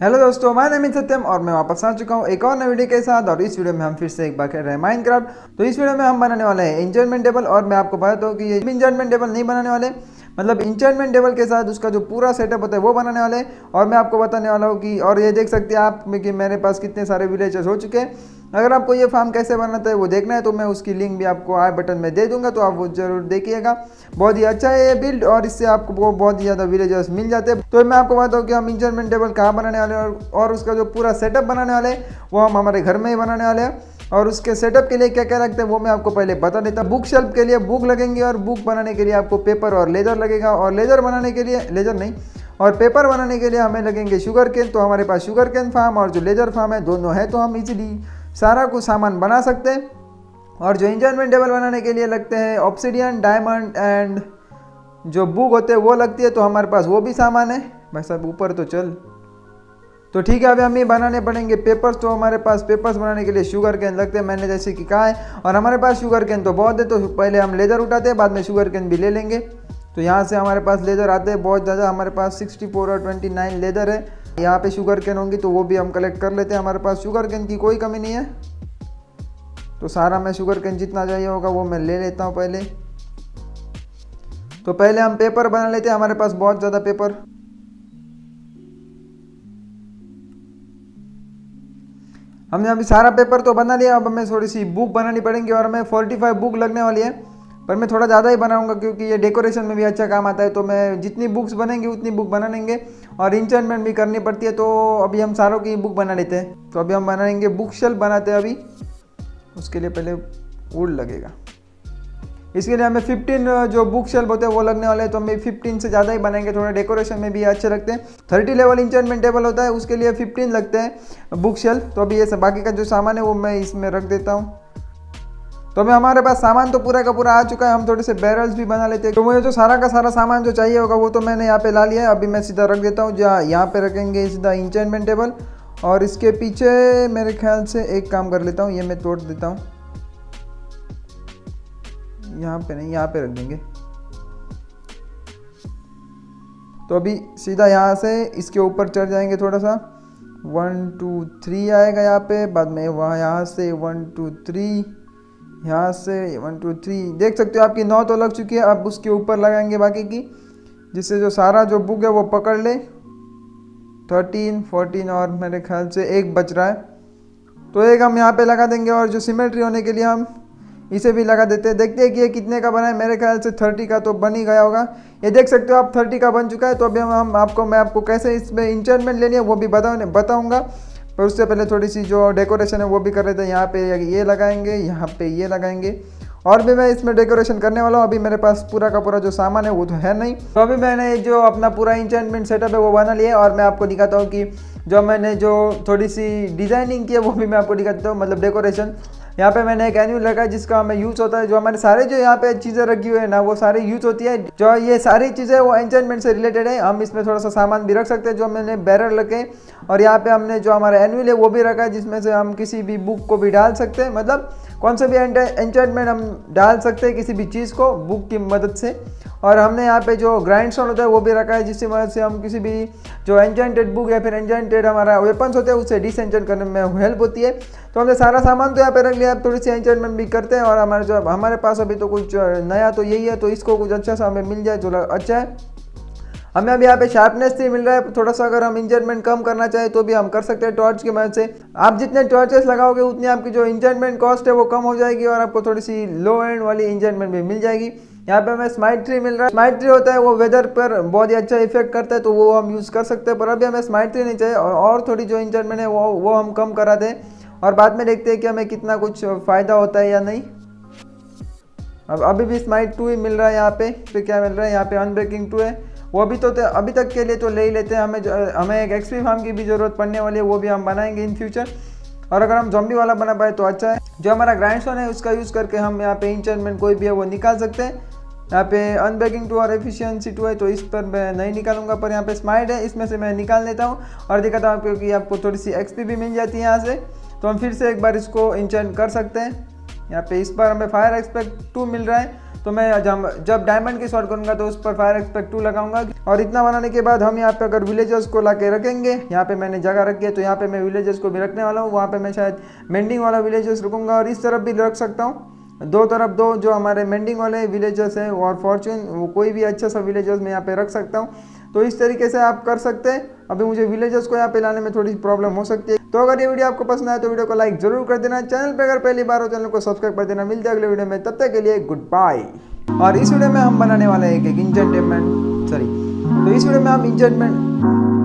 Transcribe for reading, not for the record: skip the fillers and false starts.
Hello दोस्तों, मैं name सत्यम और मैं वापस आ चुका हूँ एक और नई वीडियो के साथ। और इस वीडियो में हम फिर से एक बार कर रहे हैं माइनक्राफ्ट। तो इस वीडियो में हम बनाने वाले हैं इंचेंटमेंट टेबल। और मैं आपको बताता हूँ कि ये इंचेंटमेंट टेबल नहीं बनाने वाले, मतलब इंचेंटमेंट टेबल के साथ उसका जो पूरा सेटअप होता है वो बनाने वाले हैं। और मैं आपको बताने वाला हूँ कि और ये देख सकते हैं आप कि मेरे पास कितने सारे विलेजर्स हो चुके हैं। अगर आपको ये फार्म कैसे बनाता है वो देखना है तो मैं उसकी लिंक भी आपको आई बटन में दे दूंगा, तो आप वो जरूर देखिएगा। बहुत ही अच्छा है ये बिल्ड और इससे आपको बहुत ही ज़्यादा विलेजर्स मिल जाते हैं। तो मैं आपको बताता हूँ कि हम इंचेंटमेंट टेबल कहाँ बनाने वाले हैं और उसका जो पूरा सेटअप बनाने वाले हैं वो हम हमारे घर में ही बनाने वाले हैं। और उसके सेटअप के लिए क्या क्या लगता है वो मैं आपको पहले बता देता हूँ। बुक शेल्फ के लिए बुक लगेंगे और बुक बनाने के लिए आपको पेपर और लेदर लगेगा। और लेदर बनाने के लिए लेदर नहीं और पेपर बनाने के लिए हमें लगेंगे शुगर केन। तो हमारे पास शुगर केन फार्म और जो लेदर फार्म है दोनों है, तो हम इजीली सारा कुछ सामान बना सकते हैं। और जो इंचेंटमेंट टेबल बनाने के लिए लगते हैं ऑब्सिडियन, डायमंड एंड जो बुक होते हैं वो लगती है, तो हमारे पास वो भी सामान है। भाई साहब ऊपर तो चल, तो ठीक है। अभी हमें बनाने पड़ेंगे पेपर्स। तो हमारे पास पेपर्स बनाने के लिए शुगर कैन लगते हैं, मैंने जैसे कि कहा है। और हमारे पास शुगर कैन तो बहुत है, तो पहले हम लेदर उठाते हैं, बाद में शुगर कैन भी ले लेंगे। तो यहाँ से हमारे पास लेदर आते हैं बहुत ज़्यादा, हमारे पास 64 और 29 लेदर है। यहाँ पे शुगर कैन होंगी तो वो भी हम कलेक्ट कर लेते हैं। हमारे पास शुगर कैन की कोई कमी नहीं है, तो सारा मैं शुगर कैन जितना चाहिए होगा वो मैं ले लेता हूँ पहले। तो पहले हम पेपर बना लेते हैं, हमारे पास बहुत ज़्यादा पेपर। हमने अभी सारा पेपर तो बना लिया, अब हमें थोड़ी सी बुक बनानी पड़ेंगी और हमें 45 बुक लगने वाली है। पर मैं थोड़ा ज़्यादा ही बनाऊंगा क्योंकि ये डेकोरेशन में भी अच्छा काम आता है। तो मैं जितनी बुक्स बनेंगी उतनी बुक बना लेंगे और इंचेंटमेंट भी करनी पड़ती है। तो अभी हम सारों की बुक बना लेते हैं। तो अभी हम बनाएंगे बुक शेल्फ बनाते हैं अभी। उसके लिए पहले वुड लगेगा, इसके लिए हमें 15 जो बुक शेल्फ होते हैं वो लगने वाले हैं। तो हमें 15 से ज़्यादा ही बनाएंगे, थोड़ा डेकोरेशन में भी अच्छे लगते हैं। 30 लेवल इंचेंटमेंट टेबल होता है, उसके लिए 15 लगते हैं बुक शेल्फ। तो अभी ये सब बाकी का जो सामान है वो मैं इसमें रख देता हूँ। तो अभी हमारे पास सामान तो पूरा का पूरा आ चुका है। हम थोड़े से बैरल्स भी बना लेते हैं। तो मुझे जो सारा का सारा सामान जो चाहिए होगा वो तो मैंने यहाँ पे ला लिया है। अभी मैं सीधा रख देता हूँ, जहाँ यहाँ पे रखेंगे सीधा इंचेंटमेंट टेबल। और इसके पीछे मेरे ख्याल से एक काम कर लेता हूँ, ये मैं तोड़ देता हूँ। यहाँ पे नहीं, यहाँ पे रख देंगे। तो अभी सीधा यहाँ से इसके ऊपर चढ़ जाएंगे थोड़ा सा। 1 2 3 आएगा यहाँ पे, बाद में वहाँ यहाँ से 1 2 3, यहाँ से 1 2 3। देख सकते हो आपकी 9 तो लग चुकी है। अब उसके ऊपर लगाएंगे बाकी की, जिससे जो सारा जो बुक है वो पकड़ ले। 13 14 और मेरे ख्याल से एक बच रहा है, तो एक हम यहाँ पे लगा देंगे। और जो सिमेट्री होने के लिए हम इसे भी लगा देते हैं। देखते हैं कि ये कितने का बना है। मेरे ख्याल से 30 का तो बन ही गया होगा। ये देख सकते हो आप 30 का बन चुका है। तो अभी मैं आपको कैसे इसमें इंचेंटमेंट लेनी है वो भी बताऊंगा। पर उससे पहले थोड़ी सी जो डेकोरेशन है वो भी कर लेते हैं। यहाँ पे ये लगाएंगे, यहाँ पे ये लगाएंगे। और भी मैं इसमें डेकोरेशन करने वाला हूँ। अभी मेरे पास पूरा का पूरा जो सामान है वो तो है नहीं। तो अभी मैंने जो अपना पूरा इंचेंटमेंट सेटअप है वो बना लिया है। और मैं आपको दिखाता हूँ कि जो मैंने जो थोड़ी सी डिज़ाइनिंग की है वो भी मैं आपको दिखाता हूँ, मतलब डेकोरेशन। यहाँ पे मैंने एक एन्यूल रखा है जिसका हमें यूज़ होता है। जो हमारे सारे जो यहाँ पे चीज़ें रखी हुई है ना वो सारी यूज़ होती है। जो ये सारी चीज़ें वो एन्चेंटमेंट से रिलेटेड है। हम इसमें थोड़ा सा सामान भी रख सकते हैं जो मैंने बैरल रखे। और यहाँ पे हमने जो हमारा एन्यूल है वो भी रखा है, जिसमें से हम किसी भी बुक को भी डाल सकते हैं, मतलब कौन से भी एन्चेंटमेंट हम डाल सकते हैं किसी भी चीज़ को बुक की मदद से। और हमने यहाँ पे जो ग्राइंड स्टोन होता है वो भी रखा है, जिसकी मदद से हम किसी भी जो एन्चेंटेड बुक या फिर एन्चेंटेड हमारा वेपन्स होते हैं उससे डिसएन्चेंट करने में हेल्प होती है। तो हमने सारा सामान तो यहाँ पे रख लिया। अब थोड़ी सी एन्चेंटमेंट भी करते हैं। और हमारे पास अभी तो कुछ नया तो यही है, तो इसको कुछ अच्छा सा हमें मिल जाए जो अच्छा है। हमें अभी यहाँ पे शार्पनेस 3 मिल रहा है। थोड़ा सा अगर हम इंचेंटमेंट कम करना चाहे तो भी हम कर सकते हैं टॉर्च की मदद से। आप जितने टॉर्चेस लगाओगे उतनी आपकी जो इंचेंटमेंट कॉस्ट है वो कम हो जाएगी और आपको थोड़ी सी लो एंड वाली इंचेंटमेंट भी मिल जाएगी। यहाँ पे हमें स्माइट ट्री मिल रहा है। स्माइट ट्री होता है वो वेदर पर बहुत ही अच्छा इफेक्ट करता है, तो वो हम यूज़ कर सकते हैं। पर अभी हमें स्माइट ट्री नहीं चाहिए और थोड़ी जो इंचेंटमेंट है वो हम कम करा दें और बाद में देखते हैं कि हमें कितना कुछ फ़ायदा होता है या नहीं। अब अभी भी स्माइट 2 ही मिल रहा है। यहाँ पे क्या मिल रहा है, यहाँ पे अनब्रेकिंग 2 है। वो अभी तक के लिए तो ले ही लेते हैं। हमें एक एक्सपी फार्म की भी ज़रूरत पड़ने वाली है, वो भी हम बनाएंगे इन फ्यूचर। और अगर हम ज़ॉम्बी वाला बना पाए तो अच्छा है। जो हमारा ग्राइंडस्टोन है उसका यूज़ करके हम यहाँ पे इंचेंटमेंट कोई भी है वो निकाल सकते हैं। यहाँ पे अनब्रेकिंग 2 और एफिशिएंसी 2 है, तो इस पर मैं नहीं निकालूंगा। पर यहाँ पे स्माइट है, इसमें से मैं निकाल लेता हूँ और दिखाता हूँ, क्योंकि आपको थोड़ी सी एक्सपी भी मिल जाती है यहाँ से। तो हम फिर से एक बार इसको इंचेंट कर सकते हैं। यहाँ पे इस बार हमें फायर एक्सपेक्ट 2 मिल रहा है, तो मैं जब डायमंड की शॉट करूंगा तो उस पर फायर एक्सपेक्ट 2 लगाऊंगा। और इतना बनाने के बाद हम यहाँ पे अगर विलेजर्स को ला के रखेंगे, यहाँ पे मैंने जगह रखी है तो यहाँ पे मैं विलेजर्स को भी रखने वाला हूँ। वहाँ पे मैं शायद मेंडिंग वाला विलेजर्स रखूंगा और इस तरफ भी रख सकता हूँ, दो तरफ दो जो हमारे मेंडिंग वाले विलेजर्स हैं और फॉर्चून, वो कोई भी अच्छा सा विलेजर्स मैं यहाँ पे रख सकता हूँ। तो इस तरीके से आप कर सकते हैं। अभी मुझे विलेजर्स को यहाँ पे लाने में थोड़ी सी प्रॉब्लम हो सकती है। तो अगर ये वीडियो आपको पसंद आए तो वीडियो को लाइक जरूर कर देना, चैनल पे अगर पहली बार हो चैनल को सब्सक्राइब कर देना। मिलते हैं अगले वीडियो में, तब तक के लिए गुड बाय। और इस वीडियो में हम बनाने वाले हैं एक इंचेंटमेंट, तो इस वीडियो में हम इंचेंटमेंट